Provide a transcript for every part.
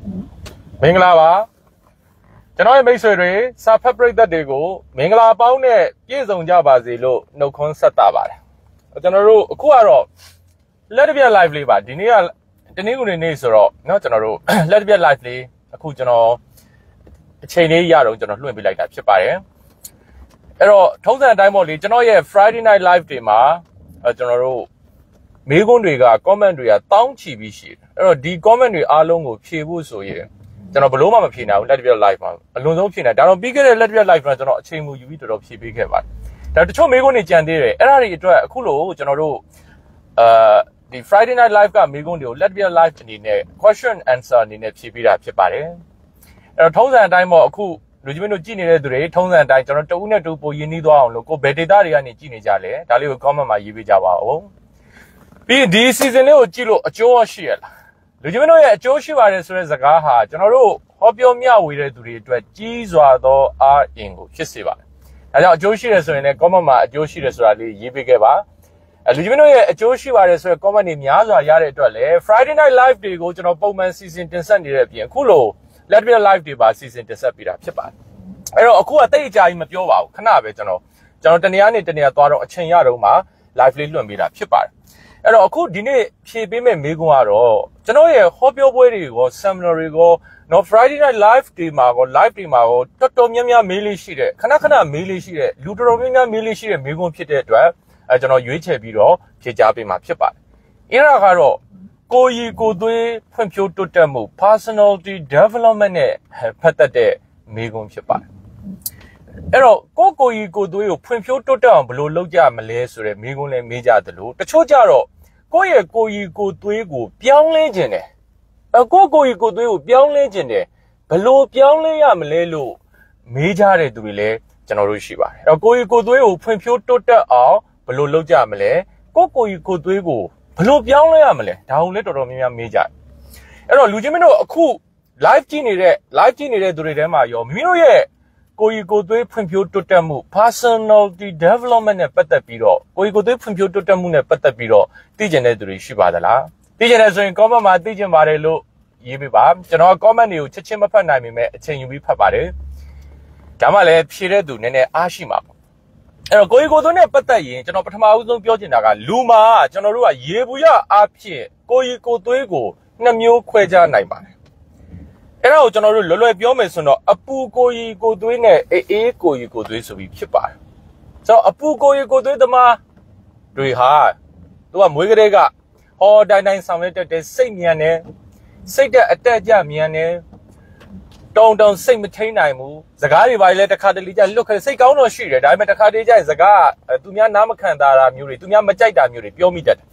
မင်္ဂလာပါကျွန်တော်ရဲ့မိတ်ဆွေတွေစာဖတ်ပရိသတ်တွေကိုမင်္ဂလာပေါင်းနဲ့ပြည့်စုံကြပါစေလို့နှုတ်ခွန်းဆက်တာပါတယ်ကျွန်တော်တို့အခုကတော့လက်တစ်ပြက် live လေးပါဒီနေ့ကတနင်္ဂနွေနေ့ဆိုတော့เนาะကျွန်တော်တို့လက်တစ်ပြက် live လေးအခုကျွန်တော်အချိန်လေးရတော့ကျွန်တော်လွှင့်ပေးလိုက်တာဖြစ်ပါတယ်အဲ့တော့ထုံးစံအတိုင်းပေါ့လေကျွန်တော်ရဲ့ Friday night live တွေမှာကျွန်တော်တို့မေးခွန်းတွေက comment တွေကတောင်းချီပြီးရှိတယ်အဲ့တော့ဒီ comment တွေအားလုံးကိုဖြေဖို့ဆိုရင်ကျွန်တော်ဘလို့မှမဖြေနိုင်ဘူးလက်တစ်ပြက် live မှာအလွန်ဆုံးဖြေနိုင်ဒါတော့ပြီးခဲ့တဲ့လက်တစ်ပြက် live မှာကျွန်တော်အချိန်မူယူပြီးတော်တော်ဖြေပေးခဲ့ပါတယ်ဒါတချို့မေးခွန်းတွေကြံသေးတယ်အဲ့ဒါတွေအတွက်အခုလို့ကျွန်တော်တို့ဒီ Friday night live ကမေးခွန်းတွေကိုလက်တစ်ပြက် live အနေနဲ့ question answer အနေနဲ့ဖြေပေးတာဖြစ်ပါတယ်အဲ့တော့ထုံးစံအတိုင်းပေါ့အခုလူကြီးမင်းတို့ကြည့်နေတဲ့သူတွေထုံးစံအတိုင်းကျွန်တော်တဦးနဲ့တူပိုရင်းနှီးသွားအောင်လို့ကိုဘယ် data တွေကနေကြည့်နေကြလဲဒါလေးကို comment မှာရေးပေးကြပါဦးပြီးဒီ season လေးကိုကြည့်လို့အကျိုးရှိရလားလူကြီးမင်းတို့ရဲ့အကျိုးရှိပါတယ်ဆိုတဲ့စကားဟာကျွန်တော်တို့ဟောပြောမျှဝေတဲ့သူတွေအတွက်ကြီးစွာသောအားအင်ကိုဖြစ်စေပါတယ်ဒါကြောင့်အကျိုးရှိတယ်ဆိုရင်လည်း comment မှာအကျိုးရှိတယ်ဆိုတာလေးရေးပေးခဲ့ပါလူကြီးမင်းတို့ရဲ့အကျိုးရှိပါတယ်ဆိုတဲ့ comment တွေများစွာရတဲ့အတွက်လည်း Friday night live တွေကိုကျွန်တော်ပုံမှန် season တင်ဆက်နေတဲ့အပြင်အခုလိုလက်ပြ live တွေပါ season တင်ဆက်ပေးတာဖြစ်ပါတယ်အဲ့တော့အခုကတိတ်အကြာကြီးမပြောပါဘူးခဏပဲကျွန်တော်တနေရာနဲ့တနေရာသွားတော့အချိန်ရတော့မှ live လေးလွှင့်ပေးတာဖြစ်ပါတယ်အဲ့တော့အခုဒီနေ့ဖြည့်ပေးမဲ့မေးခွန်းကတော့ကျွန်တော်ရဲ့ဟောပြောပွဲတွေရော seminar တွေရောနော် Friday night live တွေမှာရော live တွေမှာရောတော်တော်များများမေးလေးရှိတဲ့ခဏမေးလေးရှိတဲ့လူတော်တော်များများမေးလေးရှိတဲ့မေးခွန်းဖြစ်တဲ့အတွက်ကျွန်တော်ရွေးချယ်ပြီးတော့ဖြေကြားပေးမှာဖြစ်ပါတယ်အဲ့ဒါကတော့ကိုရီကိုသွေးဖွံ့ဖြိုးတိုးတက်မှု personality development နဲ့ပတ်သက်တဲ့မေးခွန်းဖြစ်ပါတယ်အဲ့တော့ကိုရီကိုသွေးကိုဖွံ့ဖြိုးတိုးတက်အောင်ဘယ်လိုလုပ်ကြမလဲဆိုတဲ့မေးခွန်းလေးမေးကြသလိုတချို့ကြတော့ကိုရီကိုသွေးကိုပြောင်းလဲခြင်းတယ်ကိုရီကိုသွေးကိုပြောင်းလဲခြင်းတယ်ဘယ်လိုပြောင်းလဲရမလဲလို့မေးကြတဲ့သူတွေလည်းကျွန်တော်တို့ရှိပါတယ်အဲ့တော့ကိုရီကိုသွေးကိုဖွံ့ဖြိုးတိုးတက်အောင်ဘယ်လိုလုပ်ကြမလဲကိုရီကိုသွေးကိုဘယ်လိုပြောင်းလဲရမလဲဒါကိုလည်းတော်တော်များများမေးကြတယ်အဲ့တော့လူချင်းမင်းတို့အခု live ကြည့်နေတဲ့သူတွေထဲမှာရောမိမိတို့ရဲ့ကိုရီကိုသွေးဖွံ့ဖြိုးတိုးတက်မှု personality development နဲ့ပတ်သက်ပြီးတော့ကိုရီကိုသွေးဖွံ့ဖြိုးတိုးတက်မှုနဲ့ပတ်သက်ပြီးတော့သိကျင်တဲ့သူတွေရှိပါသလားသိကျင်တယ်ဆိုရင် comment မှာသိကျင်ပါတယ်လို့ရေးပေးပါကျွန်တော် comment တွေကိုချက်ချင်းမဖတ်နိုင်ပေမဲ့အချိန်ယူပြီးဖတ်ပါတယ်ဒါမှလည်းဖြေတဲ့သူနည်းနည်းအားရှိမှာပေါ့အဲ့တော့ကိုရီကိုသွေးနဲ့ပတ်သက်ရင်ကျွန်တော်ပထမဦးဆုံးပြောချင်တာကလူမှာကျွန်တော်တို့ကရေဘူးရအားဖြင့်ကိုရီကိုသွေးကိုနှစ်မျိုးခွဲခြားနိုင်ပါတယ်အဲ့ဒါကိုကျွန်တော်တို့လွယ်လွယ်ပြောမယ်ဆိုတော့အပူကိုရီကိုသွေးနဲ့အေးကိုရီကိုသွေးဆိုပြီးဖြစ်ပါတယ်ဆိုတော့အပူကိုရီကိုသွေးသမားတွေဟာသူကမွေးကလေးကဟောတိုင်းဆောင်ရွက်တတ်တဲ့စိတ်မြန်တယ်စိတ်တဲ့အတက်အကျမြန်တယ်တုံစိတ်မထိန်နိုင်ဘူးစကားတွေပါလေတခါတလေကျလွတ်ခစိတ်ကောင်းတော့ရှိတယ်ဒါပေမဲ့တခါတလေကျရင်စကားသူများနားမခံတာမျိုးတွေသူများမကြိုက်တာမျိုးတွေပြောမိတတ်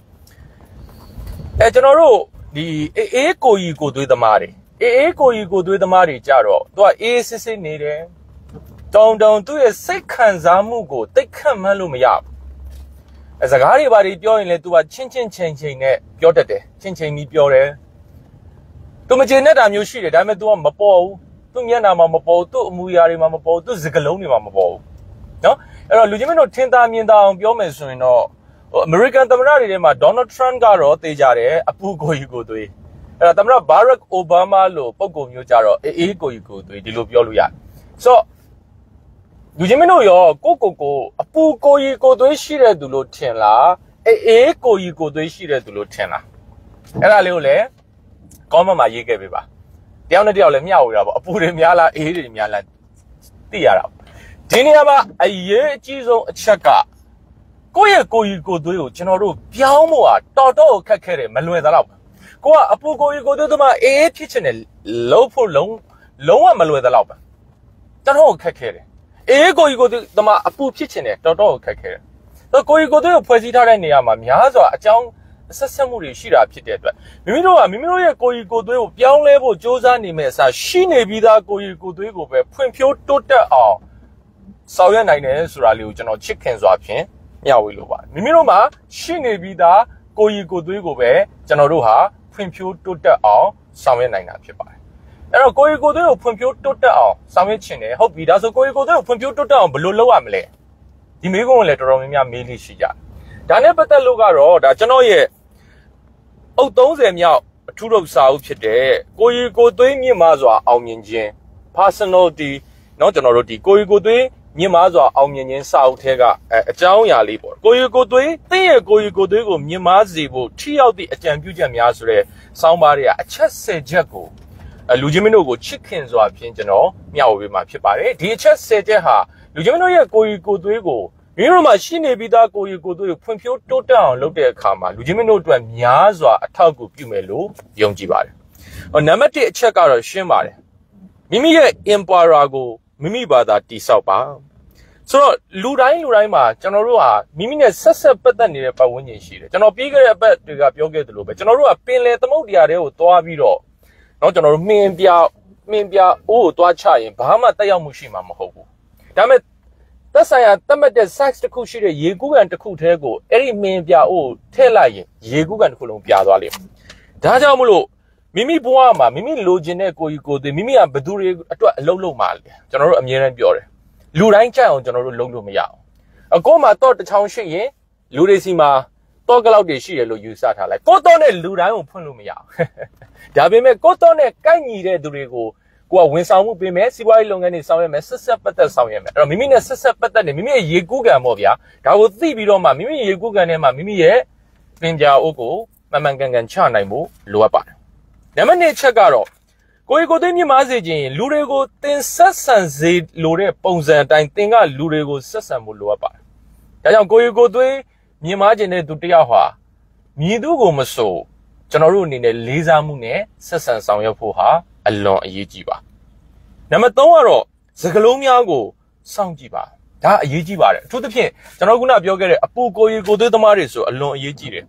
တယ်ကျွန်တော်တို့ဒီအေးကိုရီကိုသွေးသမားတွေအေးကိုရီကိုသွေးသမားတွေကြတော့သူကအေးစစ်စစ်နေတယ်တုံသူ့ရဲ့စိတ်ခံစားမှုကိုတိတ်ခတ်မှန်းလို့မရဘူးစကားတွေပါတွေပြောရင်လေသူကချင်းချိန်နဲ့ပြောတတ်တယ်ချင်းပြီးပြောတယ်သူမကျေနပ်တာမျိုးရှိတယ်ဒါပေမဲ့ तू ကမပေါ်ဘူးသူ့မျက်နှာမှာမပေါ်ဘူးသူ့အမူအရာတွေမှာမပေါ်ဘူးသူ့စကားလုံးတွေမှာမပေါ်ဘူးเนาะအဲ့တော့လူချင်းမင်းတို့ထင်သာမြင်သာအောင်ပြောမယ်ဆိုရင်တော့အမေရိကန်သမ္မတတွေထဲမှာဒေါ်နယ်ထရန့်ကတော့သိကြတယ်အပူကိုရီကိုသွေးအဲ့တော့သမ္မတဘာရက်အိုဘားမားလို့ပုံကုံမျိုးကြတော့အေးကိုရီကိုသွေးဒီလိုပြောလို့ရတယ်ဆိုတော့လူချင်းမင်းတို့ရောကိုအပူကိုရီကိုသွေးရှိတဲ့သူလို့ထင်လားအေးကိုရီကိုသွေးရှိတဲ့သူလို့ထင်လားအဲ့ဒါလေးကိုလည်းcomment မှာရေးခဲ့ပေးပါတယောက်နဲ့တယောက်လည်းမျှဝေတာပေါ့အပူတွေများလားအေးတွေများလားသိရတာဒီနေရာမှာအရေးအကြီးဆုံးအချက်ကကိုယ့်ရဲ့ကိုရီကိုသွေးကိုကျွန်တော်တို့ပြောင်းဖို့ဟာတော်ခက်ခဲတယ်မလွယ်သလောက်ကိုကအပူကိုရီကိုသွေးသမားအေးဖြစ်ချင်တယ်လုံးဖို့လုံးဝမလွယ်သလောက်ပဲတော်ခက်ခဲတယ်အေးကိုရီကိုသွေးသမားအပူဖြစ်ချင်တယ်တော်ခက်ခဲတယ်တော့ကိုရီကိုသွေးကိုဖွဲ့စည်းထားတဲ့နေရာမှာများစွာအကြောင်းဆက်ဆက်မှုတွေရှိတာဖြစ်တဲ့အတွက်မိမိတို့ရဲ့ကိုရီကိုသွေးကိုပြောင်းလဲဖို့စ조사နေမဲ့အစားရှိနေပြီးသားကိုရီကိုသွေးကိုပဲဖွံ့ဖြိုးတိုးတက်အောင်ဆောင်ရွက်နိုင်တယ်ဆိုတာလေးကိုကျွန်တော်ချစ်ခင်စွာဖြင့်မျှဝေလိုပါတယ်မိမိတို့မှာရှိနေပြီးသားကိုရီကိုသွေးကိုပဲကျွန်တော်တို့ဟာဖွံ့ဖြိုးတိုးတက်အောင်ဆောင်ရွက်နိုင်တာဖြစ်ပါတယ်အဲ့တော့ကိုရီကိုသွေးကိုဖွံ့ဖြိုးတိုးတက်အောင်ဆောင်ရွက်ချင်တယ်ဟုတ်ပြီဒါဆိုကိုရီကိုသွေးကိုဖွံ့ဖြိုးတိုးတက်အောင်ဘယ်လိုလုပ်ရမလဲဒီမေးခွန်းကိုလည်းတော်တော်များများမေးလိရှိကြတယ်ဒါနဲ့ပတ်သက်လို့ကတော့ဒါကျွန်တော်ရဲ့အုပ်30မြောက်အထူးတော့စာအုပ်ဖြစ်တဲ့ကိုရီကိုသွေးမြင့်မားစွာအောင်မြင်ခြင်း personality เนาะကျွန်တော်တို့ဒီကိုရီကိုသွေးမြင့်မားစွာအောင်မြင်ခြင်းစာအုပ်ထဲကအကြောင်းအရာလေးပေါ့ကိုရီကိုသွေးသင်ရဲ့ကိုရီကိုသွေးကိုမြင့်မားစေဖို့ထိရောက်သည့်အကြံပြုချက်များဆိုတဲ့စောင်းပါးတွေကအချက်10ချက်ကိုလူချင်းမင်းတို့ကိုချစ်ခင်စွာဖြင့်ကျွန်တော်မျှဝေပေးမှာဖြစ်ပါတယ်ဒီအချက်10ချက်ဟာလူချင်းမင်းတို့ရဲ့ကိုရီကိုသွေးကိုမိတို့မှာရှိနေပြီးသားကိုရီကိုသွေးကိုဖွံ့ဖြိုးတိုးတက်အောင်လုပ်တဲ့အခါမှာလူချင်းမင်းတို့အတွက်များစွာအထောက်အကူပြုမယ်လို့ယုံကြည်ပါတယ်နံပါတ်1အချက်ကတော့ရှင်းပါတယ်မိမိရဲ့ empower ကိုမိမိဘာသာတိဆောက်ပါဆိုတော့လူတိုင်းမှာကျွန်တော်တို့ဟာမိမိနဲ့ဆက်ပတ်သက်နေတဲ့ပတ်ဝန်းကျင်ရှိတယ်ကျွန်တော်ပြီးခဲ့တဲ့အပတ်တွေကပြောခဲ့သလိုပဲကျွန်တော်တို့ကပင်လယ်သမုဒ္ဒရာတွေကိုသွားပြီးတော့เนาะကျွန်တော်တို့မှင်ပြအိုးကိုသွားချရင်ဘာမှတက်ရောက်မှုရှိမှာမဟုတ်ဘူးဒါပေမဲ့သက်ဆိုင်ရာသတ်မှတ်တဲ့ size တစ်ခုရှိတဲ့ရေကူးကန်တစ်ခုထဲကိုအဲ့ဒီမှင်ပြအိုးထည့်လိုက်ရင်ရေကူးကန်တစ်ခုလုံးပြသွားလိမ့်မယ်ဒါကြောင့်မလို့မိမိဘဝမှာမိမိလိုချင်တဲ့ကိုယ်ကိုယ်သေးမိမိကဘသူတွေအတွက်အလုပ်လုပ်မှာလဲကျွန်တော်တို့အမြဲတမ်းပြောတယ်လူတိုင်းကြိုက်အောင်ကျွန်တော်တို့လုပ်လို့မရအောင်အကောမှာတော့တစ်ချောင်းရှိရင်လူတွေစီမှာတော့ကလောက်တွေရှိတယ်လို့ယူဆထားလိုက်ကိုတော့နဲ့လူတိုင်းကိုဖွင့်လို့မရအောင်ဒါပေမဲ့ကိုတော့နဲ့ကိုက်ညီတဲ့သူတွေကိုကိုကဝန်ဆောင်မှုပေးမယ်စီးပွားရေးလုပ်ငန်းတွေဆောင်ရွက်မယ်ဆက်ပတ်သက်ဆောင်ရွက်မယ်အဲ့တော့မိမိနဲ့ဆက်ပတ်သက်နေမိမိရဲ့ရေကူးကန်ပေါ့ဗျာဒါကိုသိပြီးတော့မှမိမိရေကူးကန်ထဲမှာမိမိရဲ့ပင်ပြအိုးကိုမှန်ကန်ချနိုင်ဖို့လိုအပ်ပါတယ်နံပါတ်2ချက်ကတော့ကိုယ်ကိုယ်သိမြင့်မားစေခြင်းလူတွေကိုသင်ဆက်ဆံစေလိုတဲ့ပုံစံအတိုင်းသင်ကလူတွေကိုဆက်ဆံဖို့လိုအပ်ပါတယ်ဒါကြောင့်ကိုယ်ကိုယ်သိမြင့်မားခြင်းတဲ့သူတယောက်ဟာမြည်သူကိုမဆိုကျွန်တော်တို့အနေနဲ့လေးစားမှုနဲ့ဆက်ဆံဆောင်ရွက်ဖို့ဟာအလွန်အရေးကြီးပါနံပါတ်3ကတော့စကားလုံးများကိုစောင့်ကြည့်ပါဒါအရေးကြီးပါတယ်အထူးသဖြင့်ကျွန်တော်ခုနပြောခဲ့တဲ့အပူကိုယ်ကိုယ်သိသမားတွေဆိုအလွန်အရေးကြီးတယ်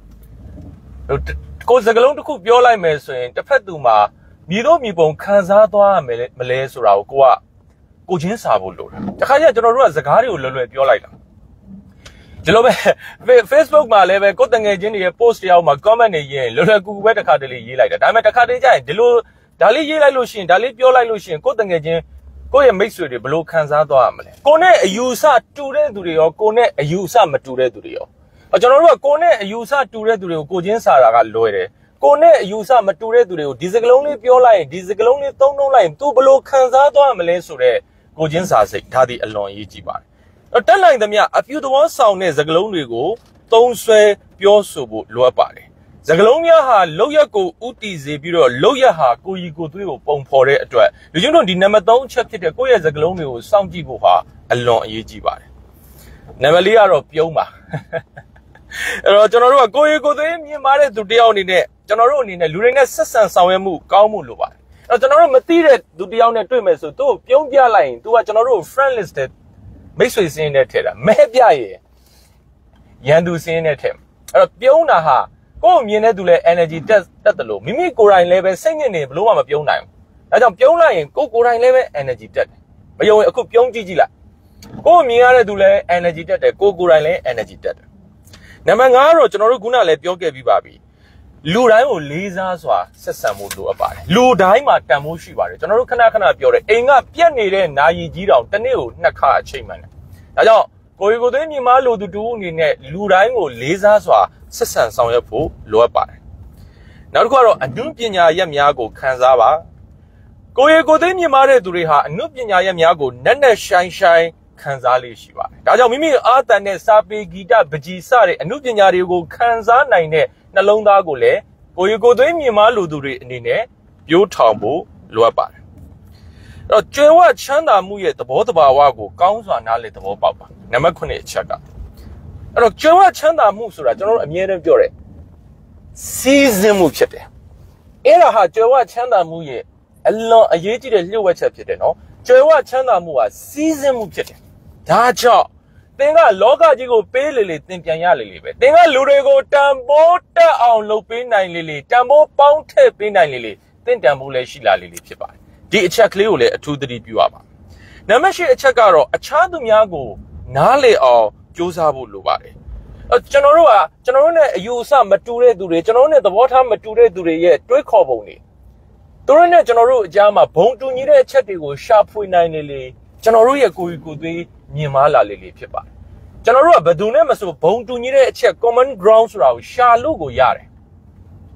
ကိုယ်စကားလုံးတစ်ခုပြောလိုက်မယ်ဆိုရင်တစ်ဖက်သူမှာမြည်တော့မြည်ပုံခံစားသွားရမယ်မလဲဆိုတာကိုကိုချင်းစာဖို့လိုတယ်တခါကျကျွန်တော်တို့ကစကားတွေကိုလွယ်လွယ်ပြောလိုက်တာဒီလိုပဲ Facebook မှာလည်းပဲကိုယ်တငယ်ချင်းတွေရဲ့ post တွေအောက်မှာ comment တွေရေးရင်လွယ်လွယ်ကူကူပဲတစ်ခါတလေရေးလိုက်တာဒါပေမဲ့တစ်ခါတလေကျရင်ဒီလိုဒါလေးရေးလိုက်လို့ရှိရင်ဒါလေးပြောလိုက်လို့ရှိရင်ကိုယ်တငယ်ချင်းကိုယ့်ရဲ့မိတ်ဆွေတွေဘယ်လိုခံစားသွားရမလဲကိုနဲ့အယူဆတူတဲ့သူတွေရောကိုနဲ့အယူဆမတူတဲ့သူတွေရောကျွန်တော်တို့ကကိုနဲ့အယူဆတူတဲ့သူတွေကိုကိုချင်းစာတာကလွယ်တယ်ကိုနဲ့အယူဆမတူတဲ့သူတွေကိုဒီစကလုံးလေးပြောလိုက်ရင်ဒီစကလုံးလေးသုံးလိုက်ရင် तू ဘယ်လိုခံစားသွားမလဲဆိုတော့ကိုချင်းစာစိတ်ဒါဒီအလွန်အရေးကြီးပါတယ်တက်လိုက်သမျှအပြူသဘောဆောင်တဲ့စကလုံးတွေကိုသုံးဆွဲပြောဆိုဖို့လိုအပ်ပါတယ်စကလုံးများဟာလောက်ရက်ကိုဥတီစေပြီးတော့လောက်ရက်ဟာကိုကြီးကိုသွေးကိုပုံဖော်တဲ့အတွက်လူချင်းတို့ဒီနံပါတ်3အချက်ဖြစ်တဲ့ကိုယ့်ရဲ့စကလုံးတွေကိုစောင့်ကြည့်ဖို့ဟာအလွန်အရေးကြီးပါတယ်နံပါတ်4ကတော့ပြုံးပါအဲ့တော့ကျွန်တော်တို့ကကိုရီကိုသွေးမြင်မာတဲ့သူတယောက်အနေနဲ့ကျွန်တော်တို့အနေနဲ့လူတွေနဲ့ဆက်ဆံဆောင်ရွက်မှုကောင်းမှုလိုပါတယ်အဲ့တော့ကျွန်တော်တို့မသိတဲ့သူတယောက်နဲ့တွေ့မယ်ဆိုသူ့ကိုပြုံးပြလိုက်ရင် तू ကကျွန်တော်တို့ friend list တဲ့မိတ်ဆွေစင်းနဲ့ထည့်တာမဲပြရင်ရန်သူစင်းနဲ့ထည့်အဲ့တော့ပြုံးတာဟာကိုယ်မြင်တဲ့သူလဲ energy တက်တယ်လို့မိမိကိုယ်တိုင်လည်းပဲစိတ်ညစ်နေဘလို့မှမပြုံးနိုင်ဘူးဒါကြောင့်ပြုံးလိုက်ရင်ကိုယ်တိုင်လည်းပဲ energy တက်တယ်မယုံရင်အခုပြုံးကြည့်လိုက်ကိုယ်မြင်ရတဲ့သူလဲ energy တက်တယ်ကိုယ်တိုင်လည်း energy တက်တယ်နံပါတ်5ကတော့ကျွန်တော်တို့ခုနလည်းပြောခဲ့ပြီးပါပြီလူတိုင်းကိုလေးစားစွာဆက်ဆံမှုလိုအပ်ပါတယ်လူတိုင်းမှာတန်ဖိုးရှိပါတယ်ကျွန်တော်တို့ခဏပြောတယ်အိမ်ကပြက်နေတဲ့နာယီကြီးတောင်တစ်နေ့ကို2ခါအချိန်မှန်တယ်ဒါကြောင့်ကိုယ်ကိုယ်သိမြင်မလို့သူတူအနေနဲ့လူတိုင်းကိုလေးစားစွာဆက်ဆံဆောင်ရွက်ဖို့လိုအပ်ပါတယ်နောက်တစ်ခုကတော့အနုပညာရက်များကိုခံစားပါကိုယ်ကိုယ်သိမြင်မတဲ့သူတွေဟာအနုပညာရက်များကိုနက်နက်ရှိုင်းခံစားလေးရှိပါတယ်ဒါကြောင့်မိမိအာတန်နဲ့စာပေဂီတပကြီးစတဲ့အနုပညာတွေကိုခံစားနိုင်တဲ့နှလုံးသားကိုလည်းကိုယ်ကိုယ်သိမြင်မလို့သူတွေအနေနဲ့ပြိုးထောင်ဖို့လိုအပ်ပါတယ်အဲ့တော့ကျွယ်ဝချမ်းသာမှုရဲ့သဘောတဘာဝကိုကောင်းစွာနားလည်သဘောပေါက်ပါနံပါတ်9အချက်ကအဲ့တော့ကျွယ်ဝချမ်းသာမှုဆိုတာကျွန်တော်တို့အမြဲတမ်းပြောတယ်စီးစင်းမှုဖြစ်တယ်အဲ့ဒါဟာကျွယ်ဝချမ်းသာမှုရဲ့အလွန်အရေးကြီးတဲ့လျှို့ဝှက်ချက်ဖြစ်တယ်နော်ကျွယ်ဝချမ်းသာမှုဟာစီးစင်းမှုဖြစ်တယ်ဒါကြောင့်သင်ကလောကကြီးကိုပေးလေသင်ပြန်ရလေပဲသင်ကလူတွေကိုတန်ဖိုးတက်အောင်လုပ်ပေးနိုင်လေတန်ဖိုးပေါင်းထည့်ပေးနိုင်လေသင်တန်ဖိုးလည်းရှိလာလေဖြစ်ပါတယ်ဒီအချက်ကလေးကိုလည်းအထူးသတိပြုရပါနံပါတ်10အချက်ကတော့အခြားသူများကိုနားလေအောင်ကြိုးစားဖို့လိုပါတယ်ကျွန်တော်တို့နဲ့အယူအဆမတူတဲ့သူတွေကျွန်တော်တို့နဲ့သဘောထားမတူတဲ့သူတွေရဲ့တွေးခေါ်ပုံတွေသူတို့နဲ့ကျွန်တော်တို့အကြားမှာဘုံတူညီတဲ့အချက်တွေကိုရှာဖွေနိုင်လေကျွန်တော်တို့ရဲ့ကိုယ်ကိုယ်သွေးမြင်မာလာလေဖြစ်ပါတယ်ကျွန်တော်တို့ကဘယ်သူနဲ့မဆိုဘုံတူညီတဲ့အချက် common ground ဆိုတာကိုရှာလို့ကိုရတယ်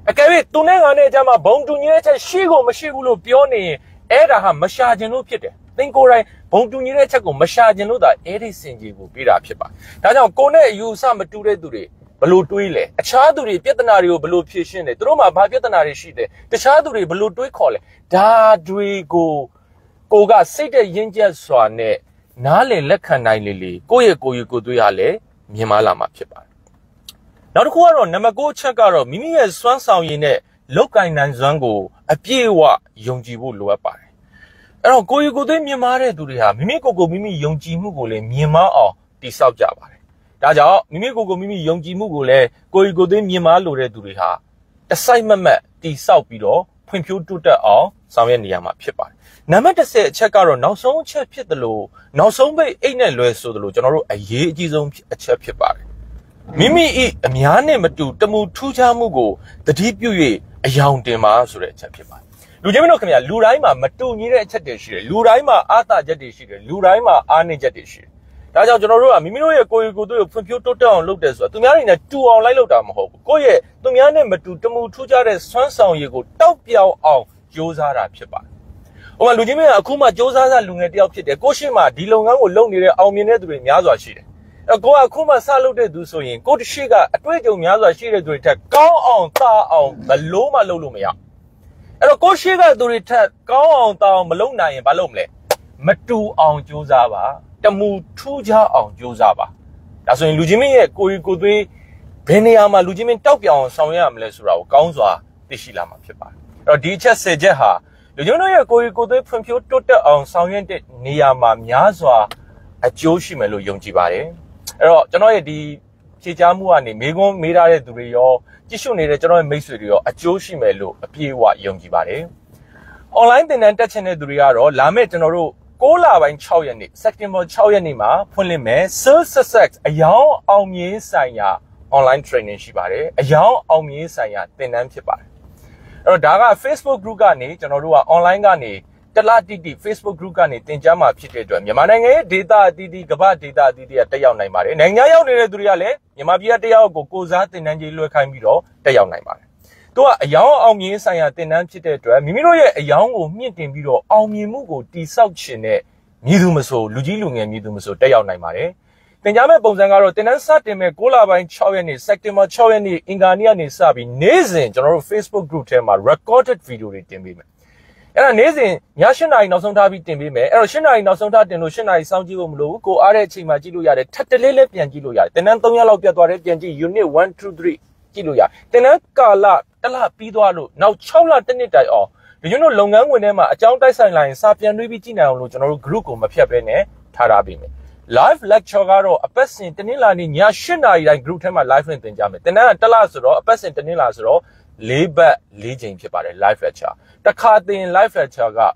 အကယ်၍သူနဲ့ငါနဲ့အကြမှာဘုံတူညီတဲ့ချက်ရှိကိုမရှိဘူးလို့ပြောနေရင်အဲ့ဒါဟာမရှာခြင်းလို့ဖြစ်တယ်သင်ကိုယ်တိုင်ဘုံတူညီတဲ့ချက်ကိုမရှာခြင်းလို့သာအဲ့ဒီစင်ကြီးကိုပေးတာဖြစ်ပါဒါကြောင့်ကိုယ်နဲ့အယူအဆမတူတဲ့သူတွေဘလို့တွေးလဲအခြားသူတွေပြဿနာတွေကိုဘလို့ဖြေရှင်းတယ်သူတို့မှာဘာပြဿနာတွေရှိတယ်တခြားသူတွေဘလို့တွေးခေါ်လဲဒါတွေကိုကိုကစိတ်တဲ့ရင်းချက်စွာနဲ့နားလေလက်ခံနိုင်လေကိုယ့်ရဲ့ကိုယ်တွေးရလဲမြင်မလာမှာဖြစ်ပါတယ်နောက်တစ်ခုကတော့နံပါတ်9ချက်ကတော့မိမိရဲ့စွမ်းဆောင်ရည်နဲ့လောက်ကင်နိုင်စွမ်းကိုအပြည့်အဝယုံကြည်ဖို့လိုအပ်ပါတယ်အဲ့တော့ကိုယ်တွေးမြင်မာတဲ့သူတွေဟာမိမိကိုယ်မိမိယုံကြည်မှုကိုလည်းမြင်မအောင်တည်ဆောက်ကြပါတယ်ဒါကြောင့်မိမိကိုယ်မိမိယုံကြည်မှုကိုလည်းကိုယ်တွေးမြင်မာလိုတဲ့သူတွေဟာတစိုက်မမတ်တည်ဆောက်ပြီးတော့ဖွံ့ဖြိုးတိုးတက်အောင်ဆောင်ရွက်နေရမှာဖြစ်ပါတယ်နံပါတ်10အချက်ကတော့နောက်ဆုံးအချက်ဖြစ်တယ်လို့နောက်ဆုံးပိတ်အိတ်နဲ့လွယ်ဆိုတယ်လို့ကျွန်တော်တို့အရေးအကြီးဆုံးအချက်ဖြစ်ပါတယ်မိမိဤအများနဲ့မတူတမှုထူးခြားမှုကိုတတိပြု၍အယောင်တင်ပါဆိုတဲ့အချက်ဖြစ်ပါတယ်လူချင်းမတို့ခင်ဗျာလူတိုင်းမှာမတူညီတဲ့အချက်တွေရှိတယ်လူတိုင်းမှာအာသာချက်တွေရှိတယ်လူတိုင်းမှာအားနည်းချက်တွေရှိတယ်ဒါကြောင့်ကျွန်တော်တို့ကမိမိတို့ရဲ့ကိုယ်ကိုယ်တို့ဖွံ့ဖြိုးတိုးတက်အောင်လုပ်တယ်ဆိုတာသူများတွေနဲ့တူအောင်လိုက်လုပ်တာမဟုတ်ဘူးကိုယ့်ရဲ့သူများနဲ့မတူတမှုထူးခြားတဲ့စွမ်းဆောင်ရည်ကိုတောက်ပြောင်အောင်ကြိုးစားတာဖြစ်ပါတယ်ဟိုမှာလူချင်းမင်းကအခုမှစ조사စားလူငယ်တယောက်ဖြစ်တယ်ကိုရှိမှဒီလုပ်ငန်းကိုလုပ်နေတဲ့အောင်မြင်တဲ့သူတွေများစွာရှိတယ်အဲ့ကိုကအခုမှစလုပ်တဲ့သူဆိုရင်ကိုတရှိကအတွေ့အကြုံများစွာရှိတဲ့သူတွေထက်ကောင်းအောင်တာအောင်ဘလို့မှလုပ်လို့မရအဲ့တော့ကိုရှိကသူတွေထက်ကောင်းအောင်တာအောင်မလုပ်နိုင်ရင်ဘာလုပ်မလဲမတူအောင်ကြိုးစားပါတမှုထူးခြားအောင်ကြိုးစားပါဒါဆိုရင်လူချင်းမင်းရဲ့ကိုယ်သွေးဘယ်နေရာမှာလူချင်းမင်းတောက်ပြောင်ဆောင်ရရမလဲဆိုတာကိုကောင်းစွာသိရှိလာမှာဖြစ်ပါတယ်အဲ့တော့ဒီအချက်10ချက်ဟာလူကျွန်တော်ရဲ့ကိုယ်သွေးဖွံ့ဖြိုးတိုးတက်အောင်ဆောင်ရွက်တဲ့နေရာမှာများစွာအကျိုးရှိမယ်လို့ယုံကြည်ပါတယ်အဲ့တော့ကျွန်တော်ရဲ့ဒီဖြေကြားမှုကနေမေးခွန်းမေးထားတဲ့သူတွေရောကြည့်ရှုနေတဲ့ကျွန်တော်ရဲ့မိတ်ဆွေတွေရောအကျိုးရှိမယ်လို့အပြည့်အဝယုံကြည်ပါတယ်။ online သင်တန်းတက်ချင်တဲ့သူတွေကတော့လာမယ့်ကျွန်တော်တို့6လပိုင်း6ရက်နေ့ September 6ရက်နေ့မှာဖွင့်လှစ်မယ် Sales Success အယောင်အောင်မြင်ဆိုင်ရာ online training ရှိပါတယ်။အယောင်အောင်မြင်ဆိုင်ရာသင်တန်းဖြစ်ပါတယ်။အဲ့တော့ဒါက Facebook group ကနေကျွန်တော်တို့က online ကနေတလားတိတိ Facebook group ကနေသင်ကြားမှာဖြစ်တဲ့အတွက်မြန်မာနိုင်ငံရဲ့ data အသီးသီးကမ္ဘာ data အသီးသီးကတက်ရောက်နိုင်ပါတယ်နိုင်ငံရောက်နေတဲ့သူတွေကလည်းမြန်မာပြည်ကတက်ရောက်ကိုကိုစားသင်တန်းကြီးလွှဲခိုင်းပြီးတော့တက်ရောက်နိုင်ပါတယ်သူကအယောင်အောင်မြင်ဆိုင်ရာသင်တန်းဖြစ်တဲ့အတွက်မိမိတို့ရဲ့အယောင်ကိုမြင့်တင်ပြီးတော့အောင်မြင်မှုကိုတိဆောက်ခြင်းနဲ့မြည်သူမဆိုလူကြီးလူငယ်မြည်သူမဆိုတက်ရောက်နိုင်ပါတယ်သင်ကြားမဲ့ပုံစံကတော့သင်တန်းစတင်မဲ့6လပိုင်း6ရက်နေ့ September 6ရက်နေ့အင်္ဂါနေ့ကနေစပြီးနေ့စဉ်ကျွန်တော်တို့ Facebook group ထဲမှာ recorded video တွေတင်ပေးမယ်အဲ့ဒါနေ့စဉ်ည8နာရီနောက်ဆုံးထားပြီးတင်ပေးမယ်အဲ့တော့8နာရီနောက်ဆုံးထားတင်လို့8နာရီစောင့်ကြည့်ဖို့မလိုဘူးကိုအားတဲ့အချိန်မှာကြည့်လို့ရတယ်ထပ်တလေးလေးပြန်ကြည့်လို့ရတယ်သင်တန်း3ရက်လောက်ပြတ်သွားတယ်ပြန်ကြည့် unit 1 2 3ကြည့်လို့ရသင်တန်းကာလတစ်လပြီးသွားလို့နောက်6လတစ်နှစ်တိုင်အောင်ဒီကျွန်တော်လုပ်ငန်းဝင်ထဲမှာအကြောင်းတိုက်ဆိုင်လာရင်စာပြန်တွေးပြီးကြည့်နိုင်အောင်လို့ကျွန်တော်တို့ group ကိုမဖြတ်ဘဲနဲ့ထားထားပေးမယ် live lecture ကတော့အပတ်စဉ်တနင်္လာနေ့ည8နာရီတိုင်း group ထဲမှာ live နဲ့သင်ကြားမယ်သင်တန်းကတစ်လဆိုတော့အပတ်စဉ်တနင်္လာဆိုတော့4ဘတ်4ချိန်ဖြစ်ပါတယ် live lecture တစ်ခါသင် live lecture က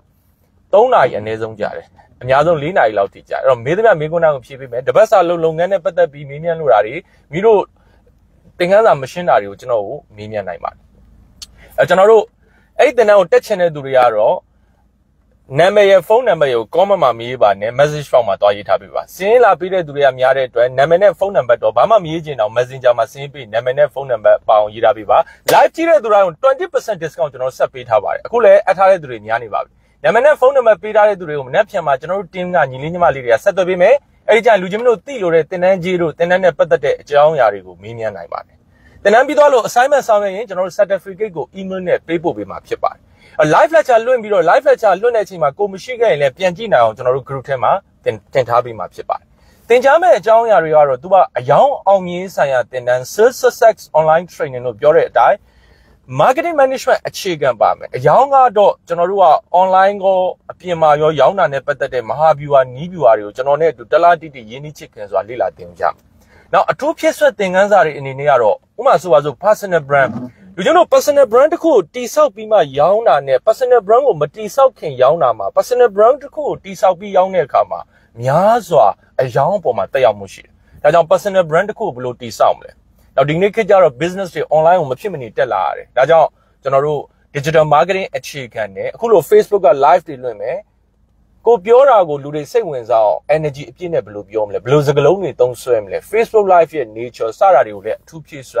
3နာရီအနည်းဆုံးကြာတယ်အများဆုံး4နာရီလောက်ထိကြာအဲ့တော့မေးသမျှမေးခွန်းတွေကိုဖြေပေးမယ်တပတ်စာလုပ်ငန်းနဲ့ပတ်သက်ပြီးမေးမြန်းလို့တာတွေမိတို့သင်ခန်းစာမရှင်းတာတွေကိုကျွန်တော်ကိုမေးမြန်းနိုင်ပါတယ်ကျွန်တော်တို့အဲ့ဒီသင်တန်းကိုတက်ချင်တဲ့သူတွေကတော့နာမည်ရဖုန်းနံပါတ်ကို comment မှာမေးပါနဲ့ message form မှာတွားရေးထားပေးပါစင်းလာပေးတဲ့သူတွေကများတဲ့အတွက်နာမည်နဲ့ဖုန်းနံပါတ်တော့ဘာမှမရေးချင်တော့ messenger မှာစင်းပေးနာမည်နဲ့ဖုန်းနံပါတ်ပါအောင်ရေးထားပေးပါ live ကြည့်တဲ့သူတွေကို 20% discount ကျွန်တော်ဆက်ပေးထားပါတယ်အခုလည်းအပ်ထားတဲ့သူတွေများနေပါပြီနာမည်နဲ့ဖုန်းနံပါတ်ပေးထားတဲ့သူတွေကိုမနေ့ဖြန်မှာကျွန်တော်တို့ team ကညီလေးညီမလေးတွေကဆက်သွယ်ပေးမယ်အဲ့ဒီကျရင်လူချင်းမတို့သိလို့တဲ့သင်တန်းကြီးတို့သင်တန်းနဲ့ပတ်သက်တဲ့အကြောင်းအရာတွေကိုမေးမြန်းနိုင်ပါတယ်သင်တန်းပြီးသွားလို့ assignment ဆောင်ရွက်ရင်ကျွန်တော်တို့ certificate ကို email နဲ့ပေးပို့ပေးမှာဖြစ်ပါတယ်live lecture လွှင့်ပြီးတော့ live lecture လွှင့်တဲ့အချိန်မှာကိုမရှိခဲ့ရင်လည်းပြန်ကြည့်နိုင်အောင်ကျွန်တော်တို့ group ထဲမှာတင်ထားပေးမှာဖြစ်ပါတယ်သင်ကြားမယ့်အကြောင်းအရာတွေကတော့သူကအယောင်အောင်မြင်ဆိုင်ရာသင်တန်း Sales Success Online Training လို့ပြောတဲ့အတိုင်း Marketing Management အခြေခံပါမယ်အယောင်ကတော့ကျွန်တော်တို့က online ကိုအပြင်မှာရောရောင်းတာနဲ့ပတ်သက်တဲ့မဟာဗျူဟာနီးဗျူဟာတွေကိုကျွန်တော်နဲ့အတူတလားတိတိရင်းနှီးချစ်ခင်စွာလေ့လာသင်ကြမယ်နောက်အထူးဖြစ်ဆွဲသင်ခန်းစာတွေအနေနဲ့ကတော့ဥပမာဆိုပါစို့ personal brandလူကျွန်တော် personal brand တစ်ခုကိုတိဆောက်ပြီးမှရောင်းတာနဲ့ personal brand ကိုမတိဆောက်ခင်ရောင်းတာမှာ personal brand တစ်ခုကိုတိဆောက်ပြီးရောင်းတဲ့အခါမှာများစွာအယောင်အပေါ်မှာတက်ရောက်မှုရှိတယ်ဒါကြောင့် personal brand တစ်ခုကိုဘယ်လိုတိဆောက်မလဲနောက်ဒီနေ့ခေတ်ကျတော့ business တွေ online ကိုမဖြစ်မနေတက်လာရတယ်ဒါကြောင့်ကျွန်တော်တို့ digital marketing အခြေခံနဲ့အခုလို Facebook က live တွေလွှင့်မယ်ကိုပြောတာကိုလူတွေစိတ်ဝင်စားအောင် energy အပြည့်နဲ့ဘယ်လိုပြောမလဲဘယ်လိုစကားလုံးတွေသုံးဆွဲမလဲ Facebook live ရဲ့ nature စတာတွေကိုလည်းအထူးဖြည့်ဆွဲ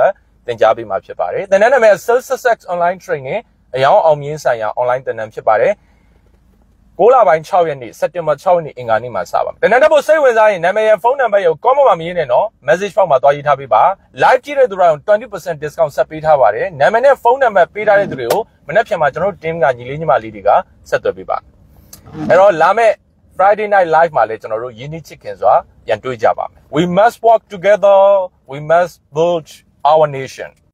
သင်ကြားပေးမှာဖြစ်ပါတယ်သင်တန်းနာမည် Sales Success Online Training အရောင်းအောင်မြင်ဆိုင်ရာ online သင်တန်းဖြစ်ပါတယ်6လပိုင်း6ရက်နေ့စက်တင်ဘာ6ရက်နေ့အင်္ဂါနေ့မှာစပါမယ်။တနင်္လာဖို့စိတ်ဝင်စားရင်နာမည်ရဲ့ဖုန်းနံပါတ်ကို comment မှာမရေးနဲ့နော် message box မှာတွားရေးထားပေးပါ live ကြည့်တဲ့သူတွေကို 20% discount ဆက်ပေးထားပါတယ်။နာမည်နဲ့ဖုန်းနံပါတ်ပေးထားတဲ့သူတွေကိုမနေ့ပြန်မှာကျွန်တော်တို့ team ကညီလေးညီမလေးတွေကဆက်သွယ်ပေးပါ။အဲ့တော့လာမယ့် Friday night live မှာလည်းကျွန်တော်တို့ယဉ်ကျေးချစ်ခင်စွာပြန်တွေ့ကြပါမယ်။ We must work together. We must build our nation.